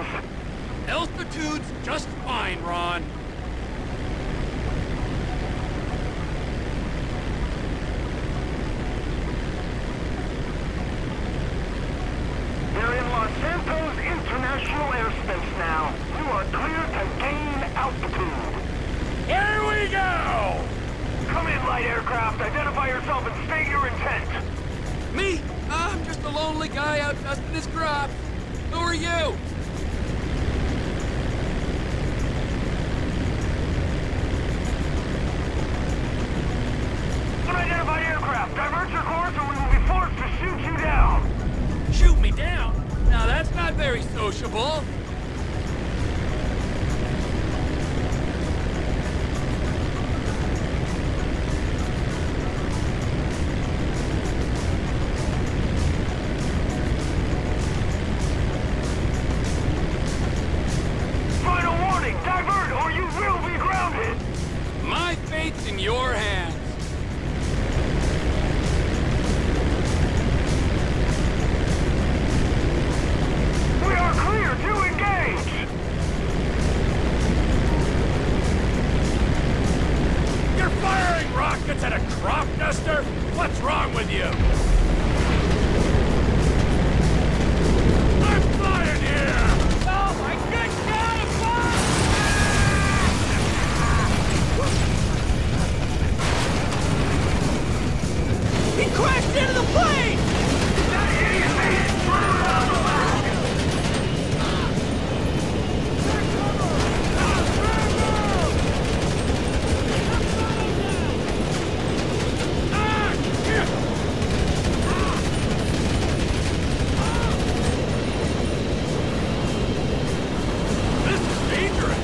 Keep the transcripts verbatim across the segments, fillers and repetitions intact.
is? Altitude's just fine, Ron. You're in Los Santos International Airspace now. You are clear to gain altitude. Here we go! Come in, light aircraft. Identify yourself and state your intent. Me? I'm just a lonely guy out dusting his crops. Who are you? Unidentified aircraft. Divert your course or we will be forced to shoot you down. Shoot me down? Now that's not very sociable. Final warning. Divert or you will be grounded. My fate's in your hands. We are clear to engage! You're firing rockets at a crop duster? What's wrong with you? I'm flying here! Oh my good God! He crashed into the plane! That idiot made it through on the back! This is dangerous!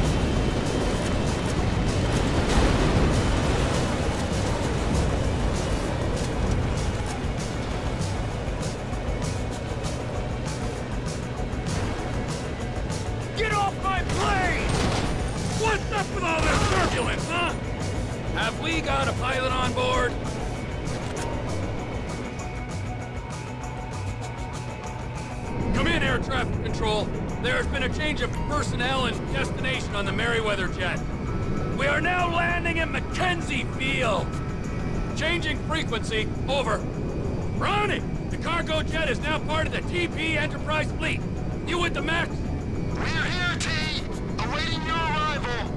Get off my plane! What's up with all this turbulence, huh? Have we got a pilot on board? Come in, air traffic control. There's been a change of personnel and destination on the Merryweather jet. We are now landing at Mackenzie Field. Changing frequency, over. Brownie, the cargo jet is now part of the T P Enterprise fleet. You with the Max? We're here, T! Awaiting your arrival!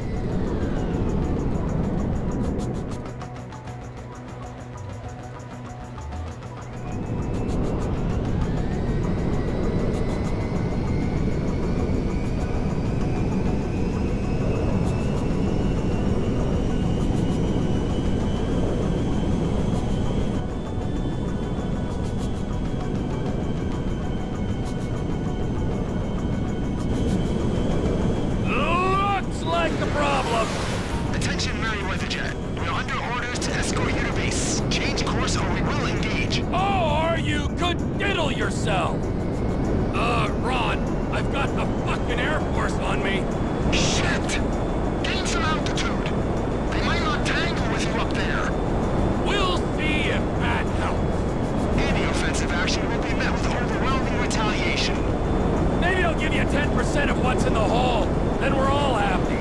Looks like the problem. Attention, Merryweather Jet. We're under orders to escort you to base. Change course or we will engage. Or you could diddle yourself. Uh, Ron, I've got the fucking Air Force on me. Shit! Gain some altitude. They might not tangle with you up there. We'll see if that helps. Any offensive action will be met with overwhelming retaliation. Maybe I'll give you ten percent of what's in the hole. Then we're all happy.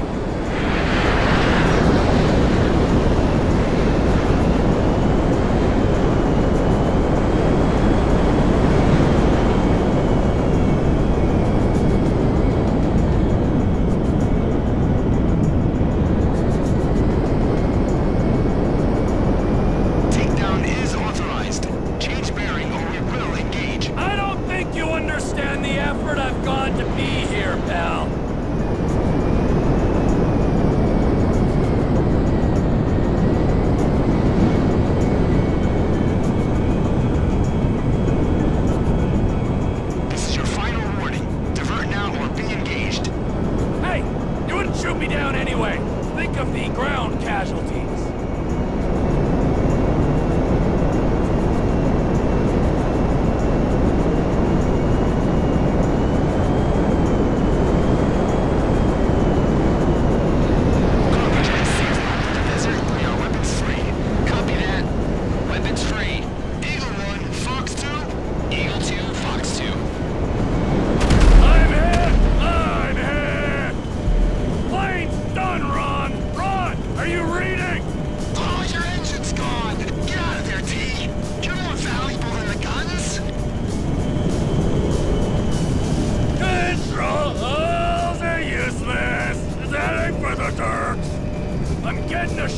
Takedown is authorized. Change bearing or we will engage. I don't think you understand the effort I've gone to be here, pal. This is your final warning. Divert now or be engaged. Hey, you wouldn't shoot me down anyway. Think of the ground casualties.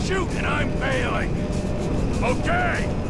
shoot and I'm bailing. Okay,